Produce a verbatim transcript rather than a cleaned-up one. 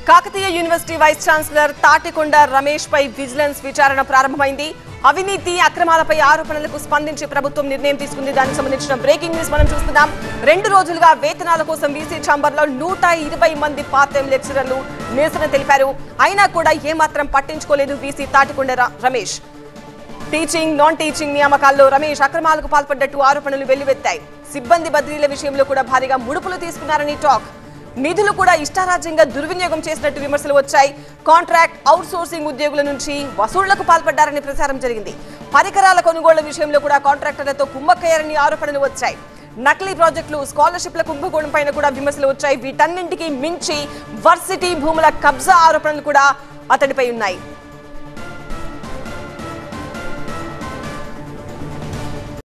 Kakatiya university vice chancellor Tatikonda Ramesh పై vigilance విచారణ ప్రారంభమైంది. అవినీతి అక్రమాలపై ఆరోపణలకు స్పందించి ప్రభుత్వం నిర్ణయం తీసుకుంది. దానికి సంబంధించిన బ్రేకింగ్ న్యూస్ మనం చూస్తున్నాం. రెండు రోజులుగా వేతనాల కోసం వీసీ ఛాంబర్ లో నూట ఇరవై మంది పార్ట్ టైం లెక్చరర్లు నిరసన తెలిపారు. అయినా కూడా ఏమాత్రం పట్టించుకోలేదు VC Tatikonda Ramesh. Teaching non teaching నియామకాల్లో రమేష్ అక్రమాలకు పాల్పడ్డట్టు ఆరోపణలు వెల్లువెత్తాయి. సిబ్బంది బదిలీల విషయంలో కూడా భారీగా ముడుపులు తీసుకున్నారని టాక్. నిధులు కూడా ఇష్టారాజ్యంగా దుర్వినియోగం చేసినట్టు విమర్శలు వచ్చాయి. కాంట్రాక్ట్ అవుట్ సోర్సింగ్ ఉద్యోగుల నుంచి వసూళ్లకు పాల్పడ్డారని ప్రచారం జరిగింది. పరికరాల కొనుగోళ్ల విషయంలో కూడా కాంట్రాక్టర్లతో కుమ్మక్కయ్యారని ఆరోపణలు వచ్చాయి. నకిలీ ప్రాజెక్టులు, స్కాలర్షిప్ల కుంభకోణం పైన కూడా విమర్శలు వచ్చాయి. వీటన్నింటికి మించి వర్సిటీ భూముల కబ్జా ఆరోపణలు కూడా అతడిపై ఉన్నాయి.